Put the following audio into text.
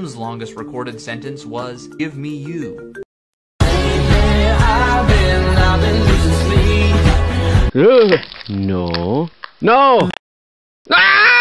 Em's longest recorded sentence was, "Give me you." No. No! Ah!